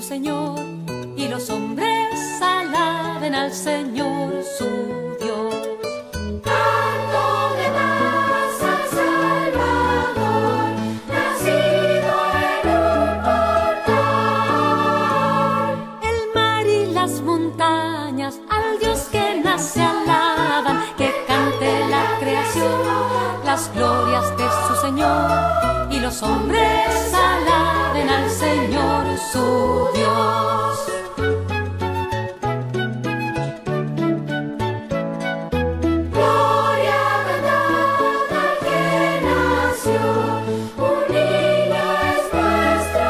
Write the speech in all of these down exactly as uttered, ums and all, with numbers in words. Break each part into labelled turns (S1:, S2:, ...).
S1: Señor, y los hombres alaben al Señor su Dios.
S2: Dándole más al Salvador, nacido en un portal.
S1: El mar y las montañas al Dios que nace alaban, que cante la creación las glorias de su Señor, y los hombres alaben al Señor su Dios.
S2: Gloria verdad al que nació, un niño es nuestro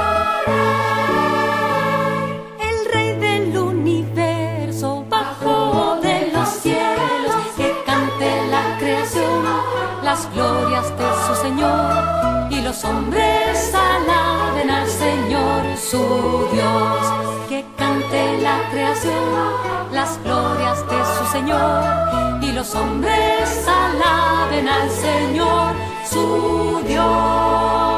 S2: Rey.
S1: El Rey del universo bajó de los cielos, que cante la creación las glorias de su Señor, y los hombres alaben al Señor su Dios. Que cante la creación las glorias de su Señor, y los hombres alaben al Señor su Dios.